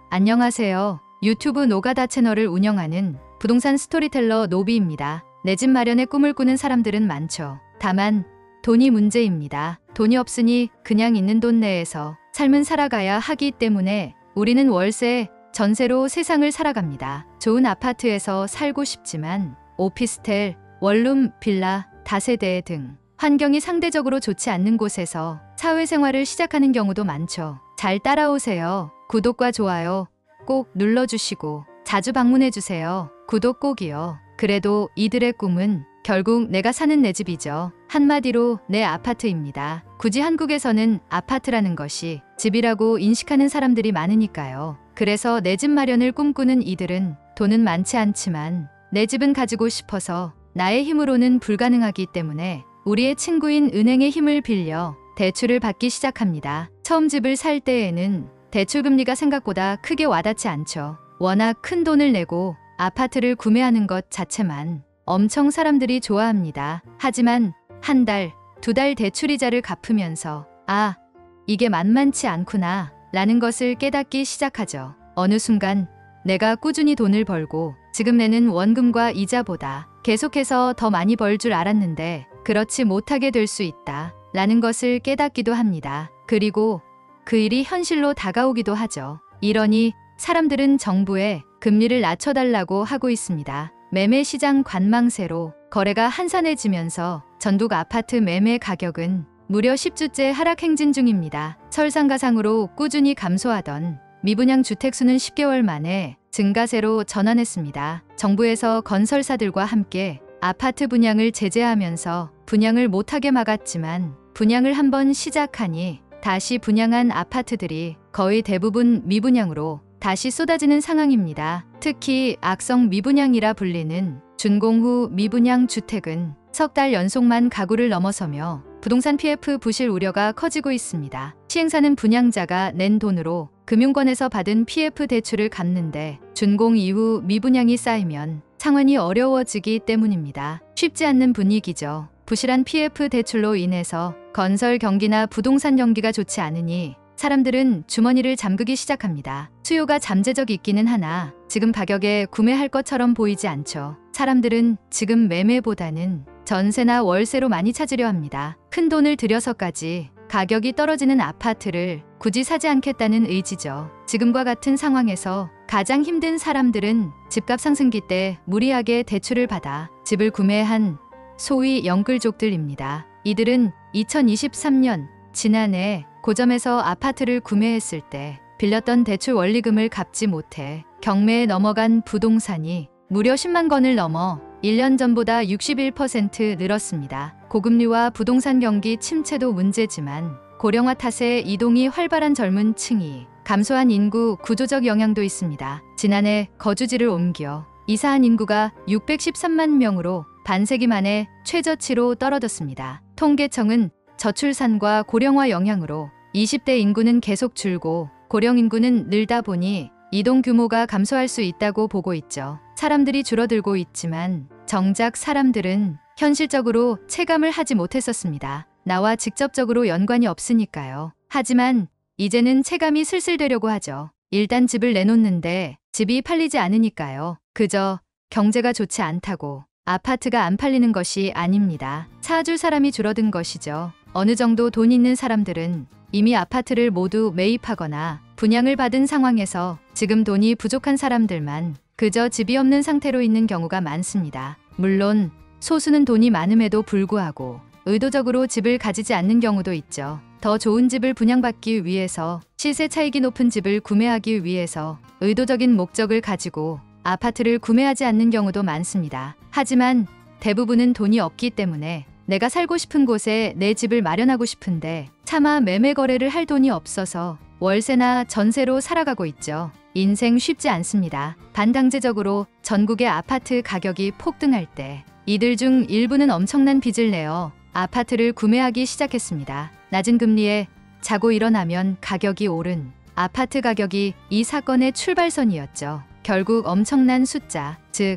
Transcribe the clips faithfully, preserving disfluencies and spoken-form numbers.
안녕하세요. 유튜브 노가다 채널을 운영하는 부동산 스토리텔러 노비입니다. 내 집 마련의 꿈을 꾸는 사람들은 많죠. 다만 돈이 문제입니다. 돈이 없으니 그냥 있는 돈 내에서 삶은 살아가야 하기 때문에 우리는 월세, 전세로 세상을 살아갑니다. 좋은 아파트에서 살고 싶지만 오피스텔, 원룸, 빌라, 다세대 등 환경이 상대적으로 좋지 않는 곳에서 사회생활을 시작하는 경우도 많죠. 잘 따라오세요. 구독과 좋아요 꼭 눌러주시고 자주 방문해주세요. 구독 꼭이요. 그래도 이들의 꿈은 결국 내가 사는 내 집이죠. 한마디로 내 아파트입니다. 굳이 한국에서는 아파트라는 것이 집이라고 인식하는 사람들이 많으니까요. 그래서 내 집 마련을 꿈꾸는 이들은 돈은 많지 않지만 내 집은 가지고 싶어서 나의 힘으로는 불가능하기 때문에 우리의 친구인 은행의 힘을 빌려 대출을 받기 시작합니다. 처음 집을 살 때에는 대출 금리가 생각보다 크게 와닿지 않죠. 워낙 큰 돈을 내고 아파트를 구매하는 것 자체만 엄청 사람들이 좋아합니다. 하지만 한 달, 두 달 대출이자를 갚으면서 아, 이게 만만치 않구나 라는 것을 깨닫기 시작하죠. 어느 순간 내가 꾸준히 돈을 벌고 지금 내는 원금과 이자보다 계속해서 더 많이 벌 줄 알았는데 그렇지 못하게 될 수 있다 라는 것을 깨닫기도 합니다. 그리고 그 일이 현실로 다가오기도 하죠. 이러니 사람들은 정부에 금리를 낮춰달라고 하고 있습니다. 매매시장 관망세로 거래가 한산해지면서 전국 아파트 매매 가격은 무려 십 주째 하락 행진 중입니다. 설상가상으로 꾸준히 감소하던 미분양 주택수는 십 개월 만에 증가세로 전환했습니다. 정부에서 건설사들과 함께 아파트 분양을 제재하면서 분양을 못하게 막았지만 분양을 한번 시작하니 다시 분양한 아파트들이 거의 대부분 미분양으로 다시 쏟아지는 상황입니다. 특히 악성 미분양이라 불리는 준공 후 미분양 주택은 석 달 연속만 가구를 넘어서며 부동산 피에프 부실 우려가 커지고 있습니다. 시행사는 분양자가 낸 돈으로 금융권에서 받은 피에프 대출을 갚는데 준공 이후 미분양이 쌓이면 상환이 어려워지기 때문입니다. 쉽지 않는 분위기죠. 부실한 피에프 대출로 인해서 건설 경기나 부동산 경기가 좋지 않으니 사람들은 주머니를 잠그기 시작합니다. 수요가 잠재적 있기는 하나 지금 가격에 구매할 것처럼 보이지 않죠. 사람들은 지금 매매보다는 전세나 월세로 많이 찾으려 합니다. 큰 돈을 들여서까지 가격이 떨어지는 아파트를 굳이 사지 않겠다는 의지죠. 지금과 같은 상황에서 가장 힘든 사람들은 집값 상승기 때 무리하게 대출을 받아 집을 구매한 소위 영끌족들입니다. 이들은 이천이십삼 년 지난해 고점에서 아파트를 구매했을 때 빌렸던 대출 원리금을 갚지 못해 경매에 넘어간 부동산이 무려 십만 건을 넘어 일 년 전보다 육십일 퍼센트 늘었습니다. 고금리와 부동산 경기 침체도 문제지만 고령화 탓에 이동이 활발한 젊은 층이 감소한 인구 구조적 영향도 있습니다. 지난해 거주지를 옮겨 이사한 인구가 육백십삼만 명으로 반세기 만에 최저치로 떨어졌습니다. 통계청은 저출산과 고령화 영향으로 이십 대 인구는 계속 줄고 고령 인구는 늘다 보니 이동 규모가 감소할 수 있다고 보고 있죠. 사람들이 줄어들고 있지만 정작 사람들은 현실적으로 체감을 하지 못했었습니다. 나와 직접적으로 연관이 없으니까요. 하지만 이제는 체감이 슬슬 되려고 하죠. 일단 집을 내놓는데 집이 팔리지 않으니까요. 그저 경제가 좋지 않다고 아파트가 안 팔리는 것이 아닙니다. 사줄 사람이 줄어든 것이죠. 어느 정도 돈 있는 사람들은 이미 아파트를 모두 매입하거나 분양을 받은 상황에서 지금 돈이 부족한 사람들만 그저 집이 없는 상태로 있는 경우가 많습니다. 물론 소수는 돈이 많음에도 불구하고 의도적으로 집을 가지지 않는 경우도 있죠. 더 좋은 집을 분양받기 위해서 시세 차익이 높은 집을 구매하기 위해서 의도적인 목적을 가지고 아파트를 구매하지 않는 경우도 많습니다. 하지만 대부분은 돈이 없기 때문에 내가 살고 싶은 곳에 내 집을 마련하고 싶은데 차마 매매 거래를 할 돈이 없어서 월세나 전세로 살아가고 있죠. 인생 쉽지 않습니다. 반강제적으로 전국의 아파트 가격이 폭등할 때 이들 중 일부는 엄청난 빚을 내어 아파트를 구매하기 시작했습니다. 낮은 금리에 자고 일어나면 가격이 오른 아파트 가격이 이 사건의 출발선이었죠. 결국 엄청난 숫자, 즉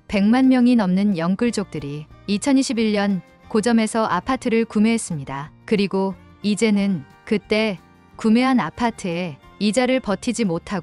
백만 명이 넘는 영끌족들이 이천이십일 년 고점에서 아파트를 구매했습니다. 그리고 이제는 그때 구매한 아파트에 이자를 버티지 못하고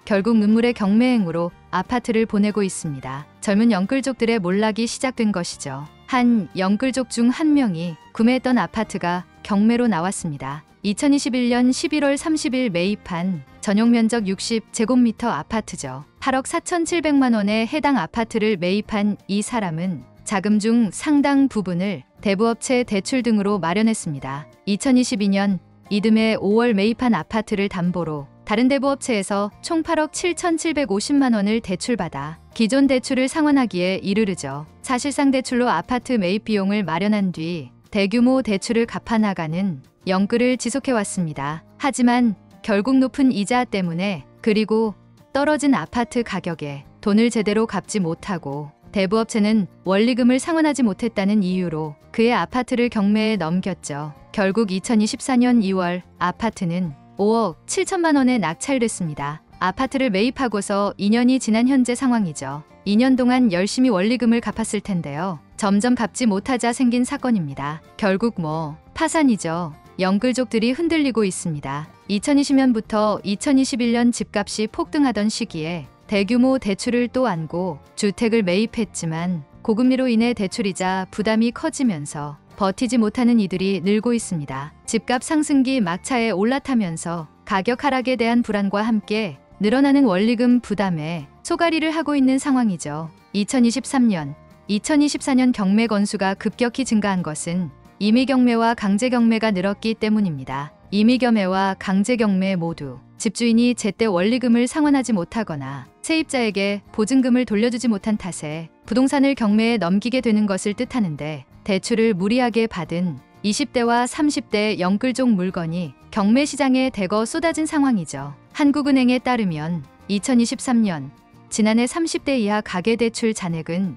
결국 눈물의 경매행으로 아파트를 보내고 있습니다. 젊은 영끌족들의 몰락이 시작된 것이죠. 한 영끌족 중 한 명이 구매했던 아파트가 경매로 나왔습니다. 이천이십일 년 십일월 삼십일 매입한 전용 면적 육십 제곱미터 아파트죠. 팔억 사천칠백만 원에 해당 아파트를 매입한 이 사람은 자금 중 상당 부분을 대부업체 대출 등으로 마련했습니다. 이천이십이 년 이듬해 오월 매입한 아파트를 담보로 다른 대부업체에서 총 팔억 칠천칠백오십만 원을 대출받아 기존 대출을 상환하기에 이르르죠. 사실상 대출로 아파트 매입 비용을 마련한 뒤 대규모 대출을 갚아나가는 영끌을 지속해왔습니다. 하지만 결국 높은 이자 때문에 그리고 떨어진 아파트 가격에 돈을 제대로 갚지 못하고 대부업체는 원리금을 상환하지 못했다는 이유로 그의 아파트를 경매에 넘겼죠. 결국 이천이십사 년 이월 아파트는 오억 칠천만 원에 낙찰됐습니다. 아파트를 매입하고서 이 년이 지난 현재 상황이죠. 이 년 동안 열심히 원리금을 갚았을 텐데요. 점점 갚지 못하자 생긴 사건입니다. 결국 뭐 파산이죠. 영끌족들이 흔들리고 있습니다. 이천이십 년부터 이천이십일 년 집값이 폭등하던 시기에 대규모 대출을 또 안고 주택을 매입했지만 고금리로 인해 대출이자 부담이 커지면서 버티지 못하는 이들이 늘고 있습니다. 집값 상승기 막차에 올라타면서 가격 하락에 대한 불안과 함께 늘어나는 원리금 부담에 소가리를 하고 있는 상황이죠. 이천이십삼 년, 이천이십사 년 경매 건수가 급격히 증가한 것은 임의경매와 강제경매가 늘었기 때문입니다. 임의경매와 강제경매 모두 집주인이 제때 원리금을 상환하지 못하거나 세입자에게 보증금을 돌려주지 못한 탓에 부동산을 경매에 넘기게 되는 것을 뜻하는데 대출을 무리하게 받은 이십 대와 삼십 대 영끌족 물건이 경매 시장에 대거 쏟아진 상황이죠. 한국은행에 따르면 이천이십삼 년 지난해 삼십 대 이하 가계대출 잔액은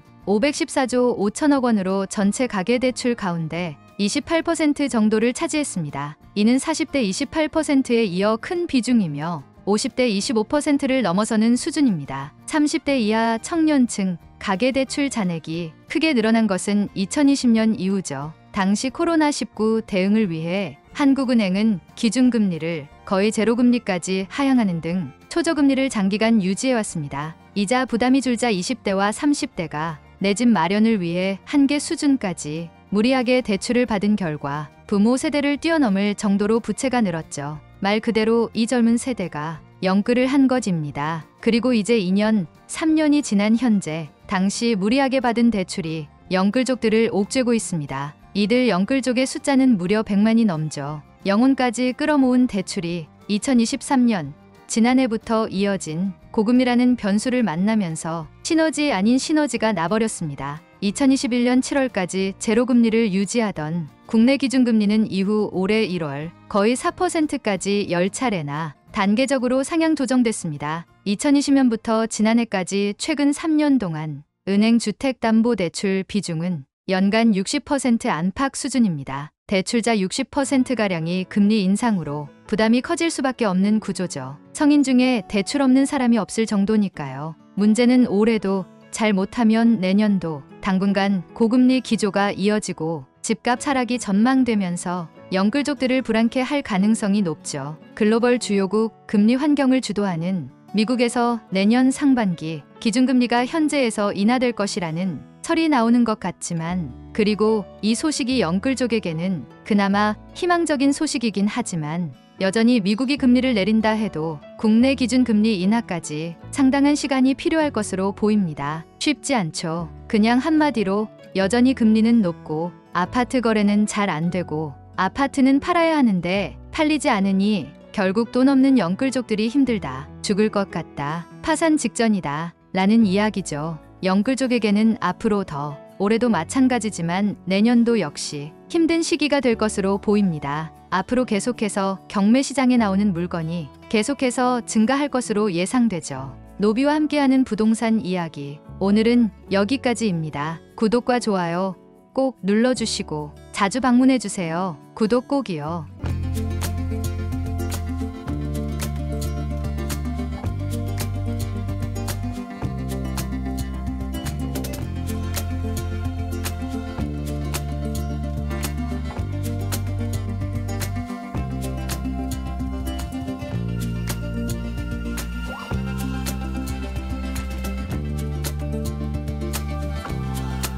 오백십사조 오천억 원으로 전체 가계대출 가운데 이십팔 퍼센트 정도를 차지했습니다. 이는 사십 대 이십팔 퍼센트에 이어 큰 비중이며 오십 대 이십오 퍼센트를 넘어서는 수준입니다. 삼십 대 이하 청년층 가계대출 잔액이 크게 늘어난 것은 이천이십 년 이후죠. 당시 코로나 십구 대응을 위해 한국은행은 기준금리를 거의 제로금리까지 하향하는 등 초저금리를 장기간 유지해왔습니다. 이자 부담이 줄자 이십 대와 삼십 대가 내 집 마련을 위해 한계 수준까지 무리하게 대출을 받은 결과 부모 세대를 뛰어넘을 정도로 부채가 늘었죠. 말 그대로 이 젊은 세대가 영끌을 한 것입니다. 그리고 이제 이 년, 삼 년이 지난 현재 당시 무리하게 받은 대출이 영끌족들을 옥죄고 있습니다. 이들 영끌족의 숫자는 무려 백만이 넘죠. 영혼까지 끌어모은 대출이 이천이십삼 년 지난해부터 이어진 고금리라는 변수를 만나면서 시너지 아닌 시너지가 나버렸습니다. 이천이십일 년 칠월까지 제로금리를 유지하던 국내 기준금리는 이후 올해 일월 거의 사 퍼센트까지 열 차례나 단계적으로 상향 조정됐습니다. 이천이십 년부터 지난해까지 최근 삼 년 동안 은행 주택담보대출 비중은 연간 육십 퍼센트 안팎 수준입니다. 대출자 육십 퍼센트가량이 금리 인상으로 부담이 커질 수밖에 없는 구조죠. 성인 중에 대출 없는 사람이 없을 정도니까요. 문제는 올해도 잘 못하면 내년도 당분간 고금리 기조가 이어지고 집값 하락이 전망되면서 영끌족들을 불안케 할 가능성이 높죠. 글로벌 주요국 금리 환경을 주도하는 미국에서 내년 상반기 기준금리가 현재에서 인하될 것이라는 설이 나오는 것 같지만 그리고 이 소식이 영끌족에게는 그나마 희망적인 소식이긴 하지만 여전히 미국이 금리를 내린다 해도 국내 기준금리 인하까지 상당한 시간이 필요할 것으로 보입니다. 쉽지 않죠. 그냥 한마디로 여전히 금리는 높고 아파트 거래는 잘 안 되고 아파트는 팔아야 하는데 팔리지 않으니 결국 돈 없는 영끌족들이 힘들다. 죽을 것 같다. 파산 직전이다. 라는 이야기죠. 영끌족에게는 앞으로 더 올해도 마찬가지지만 내년도 역시 힘든 시기가 될 것으로 보입니다. 앞으로 계속해서 경매 시장에 나오는 물건이 계속해서 증가할 것으로 예상되죠. 노비와 함께하는 부동산 이야기. 오늘은 여기까지입니다. 구독과 좋아요 꼭 눌러주시고 자주 방문해주세요. 구독 꼭이요.